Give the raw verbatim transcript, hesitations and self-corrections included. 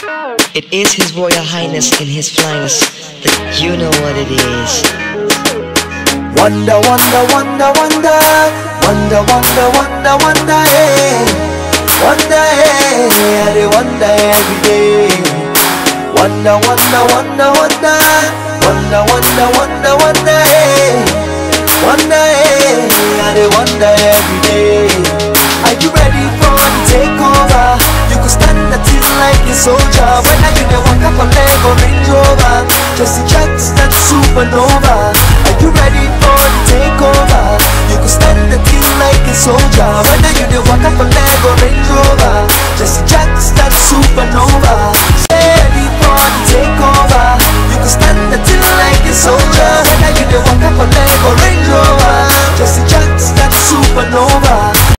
It is His Royal Highness in His finest, but you know what it is. Wonder, wonder, wonder, wonder, wonder, wonder, wonder, wonder, hey. Wonder, hey, I dey wonder every day. Wonder, wonder, wonder, wonder, wonder, wonder, wonder, wonder, hey. Wonder, hey, I dey wonder every day. Are you ready for the takeover? You could stand the thing like a soldier. Whether you dey walk up a leg or Range Rover, just a jet stand supernova. Are you ready for the takeover? You could stand the thing like a soldier. Whether you dey